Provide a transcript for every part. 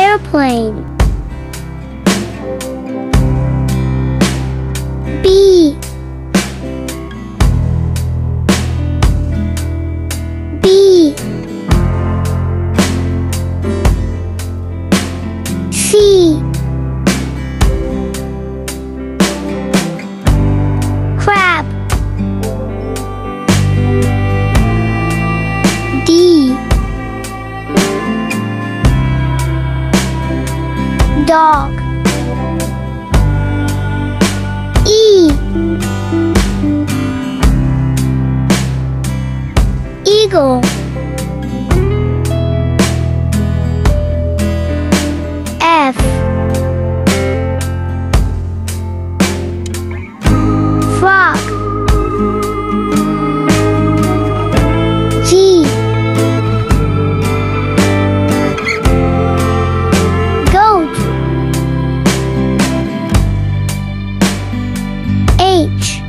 airplane. B. B. C. Crab. D. Dog. E. Eagle. F. Frog. G. Goat. H.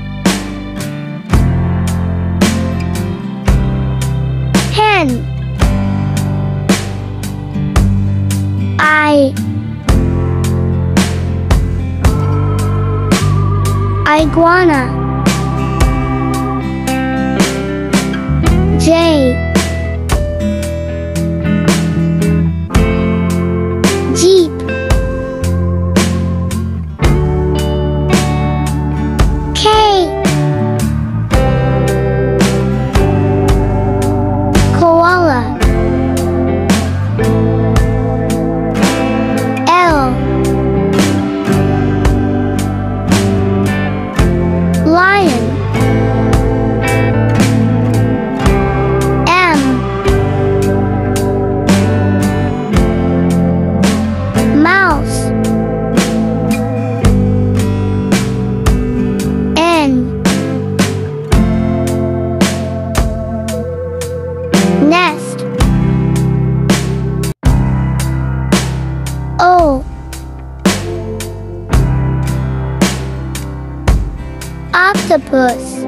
Hen. I. Iguana. J. Jeep. K. Koala. L. Lion. M. Mouse. N. Nest. O. Octopus.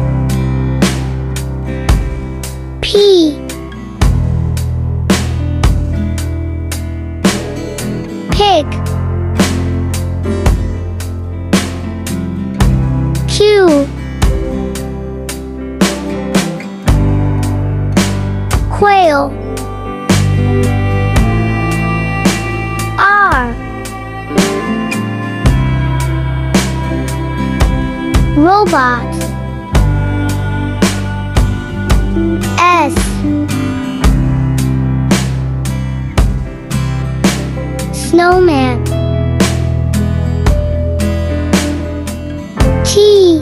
P. Pig. Q. Quail. R. Robot. S. Snowman. T.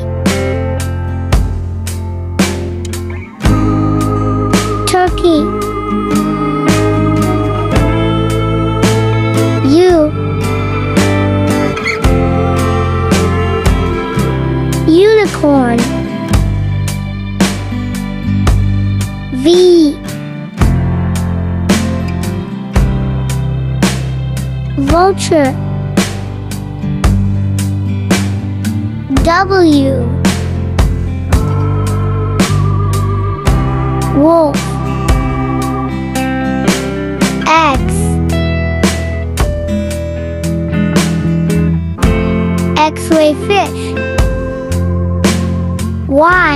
Turkey. U. Unicorn. V. Vulture. W. Wolf. X. X-ray fish. Y.